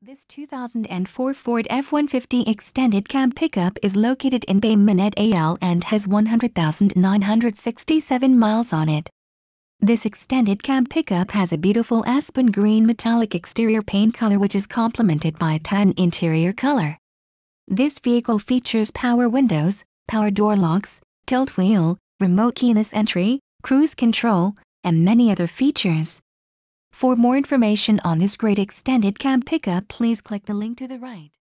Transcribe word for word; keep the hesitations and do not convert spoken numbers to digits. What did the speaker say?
This two thousand four Ford F one fifty extended cab pickup is located in Bay Minette A L and has one hundred thousand nine hundred sixty-seven miles on it. This extended cab pickup has a beautiful Aspen green metallic exterior paint color which is complemented by a tan interior color. This vehicle features power windows, power door locks, tilt wheel, remote keyless entry, cruise control, and many other features. For more information on this great extended cab pickup, please click the link to the right.